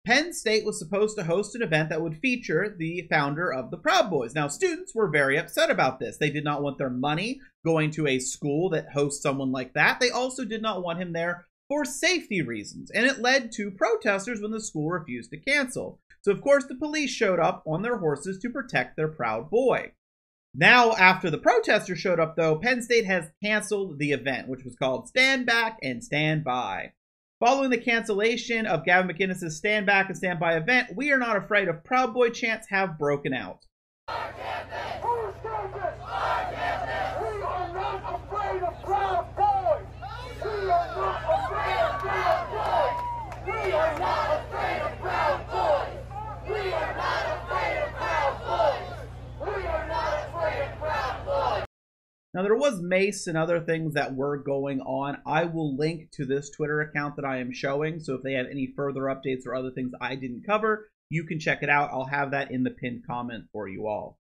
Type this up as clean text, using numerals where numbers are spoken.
Penn State was supposed to host an event that would feature the founder of the Proud Boys. Now, students were very upset about this. They did not want their money going to a school that hosts someone like that. They also did not want him there for safety reasons, and it led to protesters when the school refused to cancel. So, of course, the police showed up on their horses to protect their proud boy. Now, after the protesters showed up, though, Penn State has canceled the event, which was called Stand Back and Stand By. Following the cancellation of Gavin McInnes' Stand Back and Stand By event, We Are Not Afraid of Proud Boy chants have broken out. Now, there was mace and other things that were going on. I will link to this Twitter account that I am showing, so if they have any further updates or other things I didn't cover, you can check it out. I'll have that in the pinned comment for you all.